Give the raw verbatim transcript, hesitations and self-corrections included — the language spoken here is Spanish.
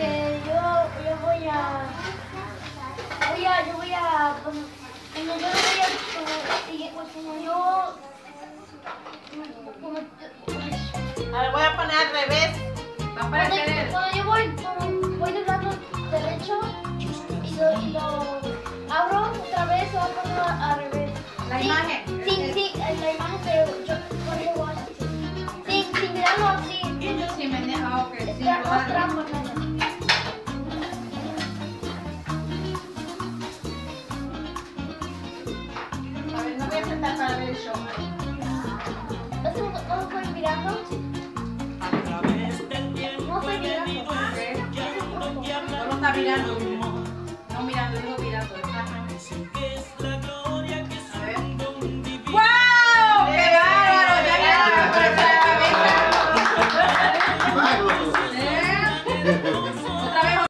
porque yo, yo voy a, voy a, yo voy a, como, como yo voy a, como, como yo, como, Ahora voy a poner al revés. Va para cuando, querer. cuando yo voy, como, voy doblando derecho y lo, y lo abro otra vez, o pongo al revés. La Sí, imagen. Sí, sí, la imagen, pero yo pongo igual así. Sin, sin mirarlo así. Sí, me deja, ok. Sí, Está claro. mostrando. A ver, no voy a sentar para ver el show. ¿Ves cómo cómo estoy mirando? A través del tiempo No estoy he venido mirando. estudiando Solo está mirando.